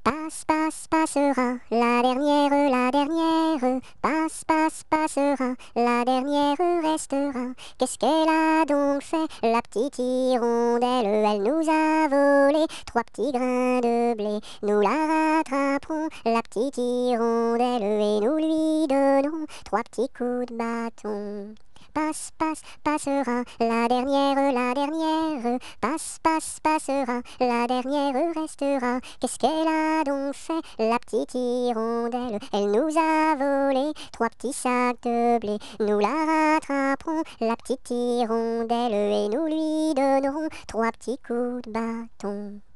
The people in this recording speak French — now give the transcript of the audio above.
Passe, passe, passera, la dernière, passe, passe, passera, la dernière restera. Qu'est-ce qu'elle a donc fait, la petite hirondelle? Elle nous a volé trois petits grains de blé. Nous la rattraperons, la petite hirondelle, et nous lui donnerons trois petits coups de bâton. Passe, passe, passera, la dernière, passe, passe, passera, la dernière restera. Qu'est-ce qu'elle a donc fait, la petite hirondelle? Elle nous a volé trois petits sacs de blé. Nous la rattraperons, la petite hirondelle, et nous lui donnerons trois petits coups de bâton.